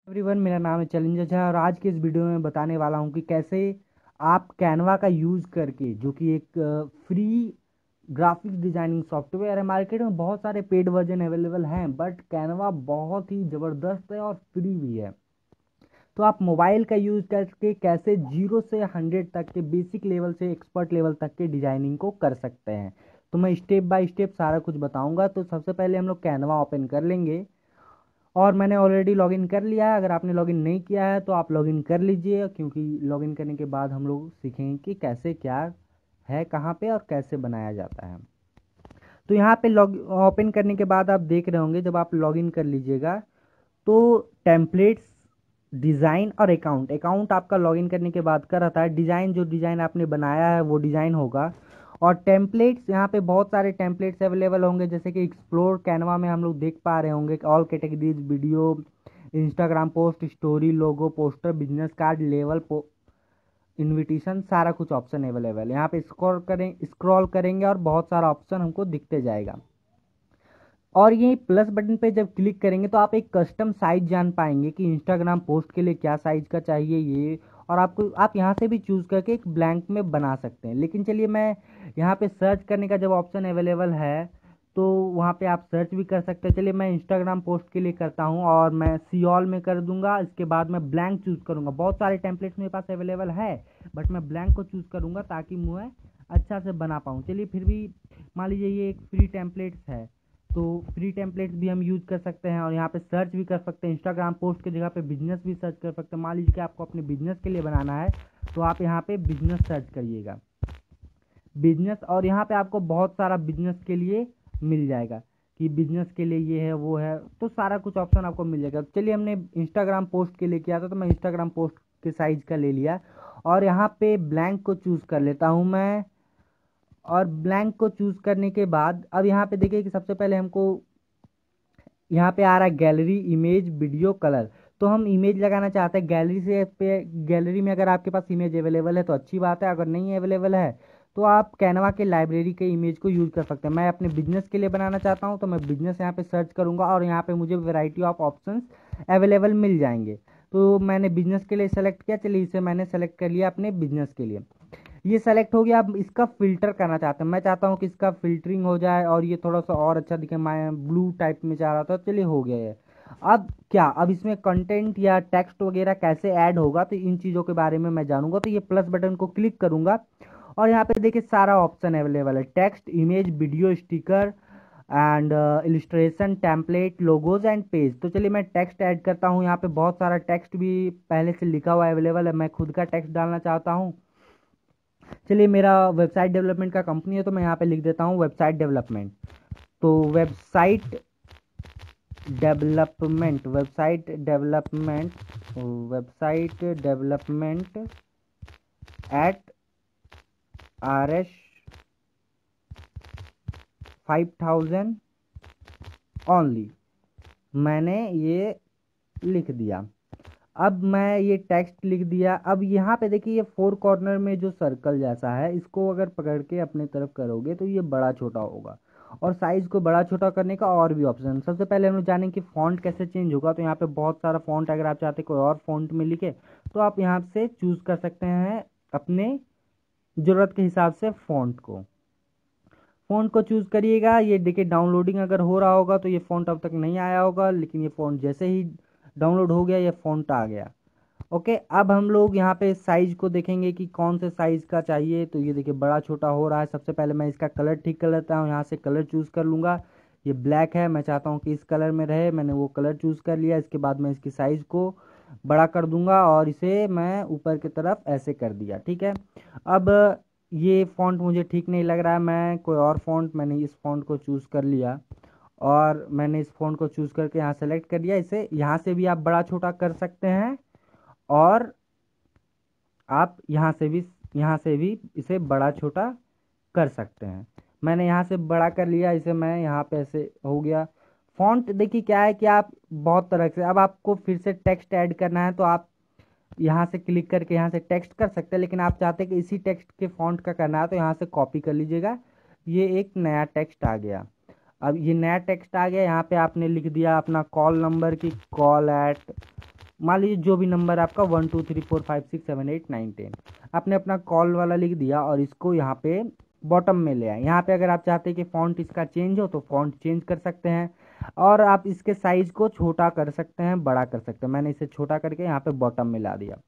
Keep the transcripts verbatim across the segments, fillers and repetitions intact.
Everyone, मेरा नाम है चैलेंजर झा और आज के इस वीडियो में बताने वाला हूं कि कैसे आप कैनवा का यूज़ करके, जो कि एक फ्री ग्राफिक डिजाइनिंग सॉफ्टवेयर है। मार्केट में बहुत सारे पेड वर्जन अवेलेबल हैं, बट कैनवा बहुत ही ज़बरदस्त है और फ्री भी है। तो आप मोबाइल का यूज़ करके कैसे जीरो से हंड्रेड तक के बेसिक लेवल से एक्सपर्ट लेवल तक के डिजाइनिंग को कर सकते हैं। तो मैं स्टेप बाय स्टेप सारा कुछ बताऊंगा। तो सबसे पहले हम लोग कैनवा ओपन कर लेंगे और मैंने ऑलरेडी लॉगिन कर लिया है। अगर आपने लॉगिन नहीं किया है तो आप लॉगिन कर लीजिए, क्योंकि लॉगिन करने के बाद हम लोग सीखेंगे कि कैसे क्या है, कहाँ पे और कैसे बनाया जाता है। तो यहाँ पे लॉग ओपन करने के बाद आप देख रहे होंगे, जब आप लॉगिन कर लीजिएगा तो टेम्पलेट्स, डिज़ाइन और अकाउंट अकाउंट आपका लॉगिन करने के बाद का रहता है। डिज़ाइन, जो डिज़ाइन आपने बनाया है वो डिज़ाइन होगा। और टेम्पलेट्स, यहाँ पे बहुत सारे टेम्पलेट्स अवेलेबल होंगे, जैसे कि एक्सप्लोर कैनवा में हम लोग देख पा रहे होंगे all categories, video, Instagram post, story, logo, poster, business card, level, invitation, सारा कुछ ऑप्शन अवेलेबल है। यहाँ पे स्क्रॉल करें स्क्रॉल करेंगे और बहुत सारा ऑप्शन हमको दिखते जाएगा। और ये प्लस बटन पे जब क्लिक करेंगे तो आप एक कस्टम साइज जान पाएंगे कि इंस्टाग्राम पोस्ट के लिए क्या साइज का चाहिए ये। और आपको आप यहाँ से भी चूज़ करके एक ब्लैंक में बना सकते हैं। लेकिन चलिए, मैं यहाँ पे सर्च करने का जब ऑप्शन अवेलेबल है तो वहाँ पे आप सर्च भी कर सकते हैं। चलिए, मैं इंस्टाग्राम पोस्ट के लिए करता हूँ और मैं सी ऑल में कर दूंगा। इसके बाद मैं ब्लैंक चूज़ करूँगा। बहुत सारे टेम्पलेट्स मेरे पास अवेलेबल है, बट मैं ब्लैंक को चूज़ करूँगा ताकि मैं अच्छा से बना पाऊँ। चलिए, फिर भी मान लीजिए ये एक फ्री टेम्पलेट्स है, तो फ्री टेम्पलेट्स भी हम यूज़ कर सकते हैं। और यहाँ पे सर्च भी कर सकते हैं। इंस्टाग्राम पोस्ट की जगह पे बिजनेस भी सर्च कर सकते हैं। मान लीजिए कि आपको अपने बिजनेस के लिए बनाना है तो आप यहाँ पे बिजनेस सर्च करिएगा, बिजनेस, और यहाँ पे आपको बहुत सारा बिजनेस के लिए मिल जाएगा कि बिजनेस के लिए ये है वो है, तो सारा कुछ ऑप्शन आपको मिल जाएगा। चलिए, हमने इंस्टाग्राम पोस्ट के लिए किया था तो मैं इंस्टाग्राम पोस्ट के साइज का ले लिया और यहाँ पे ब्लैंक को चूज़ कर लेता हूँ मैं। और ब्लैंक को चूज़ करने के बाद अब यहाँ पे देखिए कि सबसे पहले हमको यहाँ पे आ रहा है गैलरी, इमेज, वीडियो, कलर। तो हम इमेज लगाना चाहते हैं गैलरी से पे। गैलरी में अगर आपके पास इमेज अवेलेबल है तो अच्छी बात है, अगर नहीं अवेलेबल है तो आप कैनवा के लाइब्रेरी के इमेज को यूज़ कर सकते हैं। मैं अपने बिजनेस के लिए बनाना चाहता हूँ तो मैं बिजनेस यहाँ पे सर्च करूँगा और यहाँ पे मुझे वैरायटी ऑफ ऑप्शंस अवेलेबल मिल जाएंगे। तो मैंने बिजनेस के लिए सेलेक्ट किया। चलिए, इसे मैंने सेलेक्ट कर लिया अपने बिजनेस के लिए। ये सेलेक्ट हो गया। अब इसका फिल्टर करना चाहते हैं। मैं चाहता हूँ कि इसका फिल्टरिंग हो जाए और ये थोड़ा सा और अच्छा दिखे। मैं ब्लू टाइप में चाह रहा था, चलिए हो गया है। अब क्या, अब इसमें कंटेंट या टेक्स्ट वगैरह कैसे ऐड होगा, तो इन चीज़ों के बारे में मैं जानूंगा। तो ये प्लस बटन को क्लिक करूंगा और यहाँ पे देखिए सारा ऑप्शन अवेलेबल है, text, image, video, sticker and illustration, template, logos and page. तो चलिए, मैं टेक्स्ट ऐड करता हूँ। यहाँ पे बहुत सारा टेक्स्ट भी पहले से लिखा हुआ अवेलेबल है, मैं खुद का टेक्स्ट डालना चाहता हूँ। चलिए, मेरा वेबसाइट डेवलपमेंट का कंपनी है तो मैं यहाँ पे लिख देता हूँ वेबसाइट डेवलपमेंट। तो website development website development website development at R S five thousand only, मैंने ये लिख दिया। अब मैं ये टेक्स्ट लिख दिया। अब यहाँ पे देखिए ये फोर कॉर्नर में जो सर्कल जैसा है, इसको अगर पकड़ के अपने तरफ करोगे तो ये बड़ा छोटा होगा। और साइज को बड़ा छोटा करने का और भी ऑप्शन। सबसे पहले हम लोग जानेंगे कि फॉन्ट कैसे चेंज होगा। तो यहाँ पे बहुत सारा फॉन्ट, अगर आप चाहते हैं कोई और फॉन्ट में लिखे तो आप यहाँ से चूज कर सकते हैं अपने ज़रूरत के हिसाब से फॉन्ट को फ़ॉन्ट को चूज़ करिएगा। ये देखिए डाउनलोडिंग अगर हो रहा होगा तो ये फ़ॉन्ट अब तक नहीं आया होगा, लेकिन ये फ़ॉन्ट जैसे ही डाउनलोड हो गया ये फ़ॉन्ट आ गया। ओके, अब हम लोग यहाँ पे साइज को देखेंगे कि कौन से साइज का चाहिए। तो ये देखिए बड़ा छोटा हो रहा है। सबसे पहले मैं इसका कलर ठीक कर लेता हूँ। यहाँ से कलर चूज़ कर लूँगा। ये ब्लैक है, मैं चाहता हूँ कि इस कलर में रहे, मैंने वो कलर चूज़ कर लिया। इसके बाद मैं इसकी साइज़ को बड़ा कर दूंगा और इसे मैं ऊपर की तरफ ऐसे कर दिया। ठीक है, अब ये फ़ॉन्ट मुझे ठीक नहीं लग रहा है, मैं कोई और फ़ॉन्ट, मैंने इस फ़ॉन्ट को चूज़ कर लिया और मैंने इस फ़ॉन्ट को चूज़ करके यहाँ सेलेक्ट कर लिया। इसे यहाँ से भी आप बड़ा छोटा कर सकते हैं और आप यहाँ से भी यहाँ से भी इसे बड़ा छोटा कर सकते हैं। मैंने यहाँ से बड़ा कर लिया, इसे मैं यहाँ पे ऐसे हो गया। फ़ॉन्ट देखिए क्या है कि आप बहुत तरह से, अब आपको फिर से टेक्स्ट ऐड करना है तो आप यहाँ से क्लिक करके यहाँ से टेक्स्ट कर सकते हैं। लेकिन आप चाहते हैं कि इसी टेक्स्ट के फ़ॉन्ट का करना है तो यहाँ से कॉपी कर लीजिएगा। ये एक नया टेक्स्ट आ गया। अब ये नया टेक्स्ट आ गया, यहाँ पे आपने लिख दिया अपना कॉल नंबर की कॉल एट मान लीजिए जो भी नंबर आपका one two three four five six seven eight nine ten, आपने अपना कॉल वाला लिख दिया और इसको यहाँ पे बॉटम में ले आए। यहाँ पे अगर आप चाहते हैं कि फ़ॉन्ट इसका चेंज हो तो फ़ॉन्ट चेंज कर सकते हैं, और आप इसके साइज़ को छोटा कर सकते हैं, बड़ा कर सकते हैं। मैंने इसे छोटा करके यहाँ पे बॉटम में ला दिया,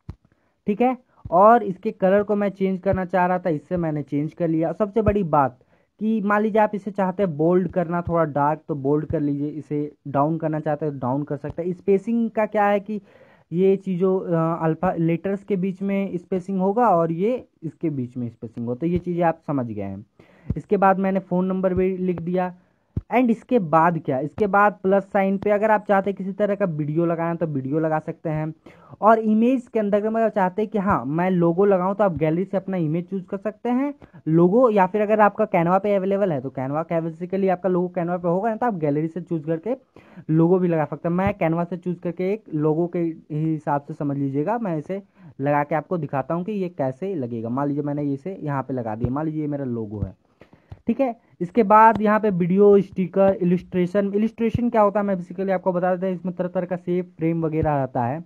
ठीक है। और इसके कलर को मैं चेंज करना चाह रहा था, इससे मैंने चेंज कर लिया। सबसे बड़ी बात कि मान लीजिए आप इसे चाहते हैं बोल्ड करना, थोड़ा डार्क, तो बोल्ड कर लीजिए। इसे डाउन करना चाहते हैं तो डाउन कर सकते हैं। स्पेसिंग का क्या है कि ये चीज़ों अल्फ़ा लेटर्स के बीच में स्पेसिंग होगा और ये इसके बीच में स्पेसिंग हो, तो ये चीज़ें आप समझ गए हैं। इसके बाद मैंने फ़ोन नंबर भी लिख दिया। एंड इसके बाद क्या, इसके बाद प्लस साइन पे अगर आप चाहते हैं किसी तरह का वीडियो लगाना तो वीडियो लगा सकते हैं। और इमेज के अंदर अगर आप चाहते हैं कि हाँ मैं लोगो लगाऊं तो आप गैलरी से अपना इमेज चूज कर सकते हैं लोगो, या फिर अगर आपका कैनवा पे अवेलेबल है तो कैनवा का बेसिकली आपका लोगो कैनवा पे होगा ना, तो आप गैलरी से चूज करके लोगो भी लगा सकते हैं। मैं कैनवा से चूज करके एक लोगो के हिसाब से समझ लीजिएगा, मैं इसे लगा के आपको दिखाता हूँ कि ये कैसे लगेगा। मान लीजिए मैंने इसे यहाँ पे लगा दिया, मान लीजिए ये मेरा लोगो है, ठीक है। इसके बाद यहाँ पे वीडियो स्टिकर इलिस्ट्रेशन। इलिस्ट्रेशन क्या होता है मैं बेसिकली आपको बता देता हूँ, इसमें तरह तरह का शेप फ्रेम वगैरह आता है।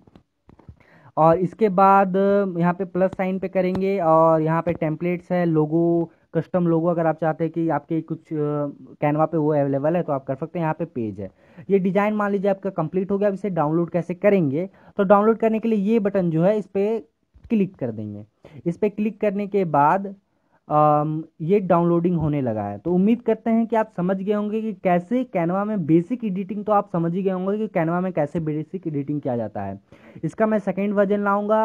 और इसके बाद यहाँ पे प्लस साइन पे करेंगे और यहाँ पे टेम्पलेट्स है, लोगो, कस्टम लोगो। अगर आप चाहते हैं कि आपके कुछ कैनवा पे वो अवेलेबल है तो आप कर सकते हैं। यहाँ पे पेज है, ये डिज़ाइन मान लीजिए आपका कंप्लीट हो गया। अब इसे डाउनलोड कैसे करेंगे, तो डाउनलोड करने के लिए ये बटन जो है इस पर क्लिक कर देंगे। इस पर क्लिक करने के बाद अम, ये डाउनलोडिंग होने लगा है। तो उम्मीद करते हैं कि आप समझ गए होंगे कि कैसे कैनवा में बेसिक एडिटिंग, तो आप समझ ही गए होंगे कि कैनवा में कैसे बेसिक एडिटिंग किया जाता है। इसका मैं सेकेंड वर्जन लाऊंगा।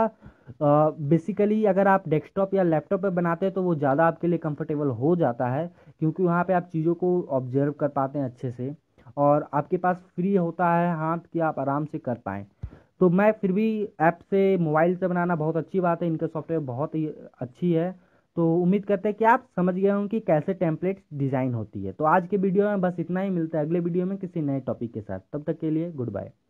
बेसिकली अगर आप डेस्कटॉप या लैपटॉप पे बनाते हैं तो वो ज़्यादा आपके लिए कंफर्टेबल हो जाता है, क्योंकि वहाँ पे आप चीज़ों को ऑब्जर्व कर पाते हैं अच्छे से और आपके पास फ्री होता है हाथ कि आप आराम से कर पाएँ। तो मैं फिर भी ऐप से, मोबाइल से बनाना बहुत अच्छी बात है, इनका सॉफ्टवेयर बहुत ही अच्छी है। तो उम्मीद करते हैं कि आप समझ गए होंगे कि कैसे टेम्पलेट डिज़ाइन होती है। तो आज के वीडियो में बस इतना ही, मिलता है अगले वीडियो में किसी नए टॉपिक के साथ। तब तक के लिए गुड बाय।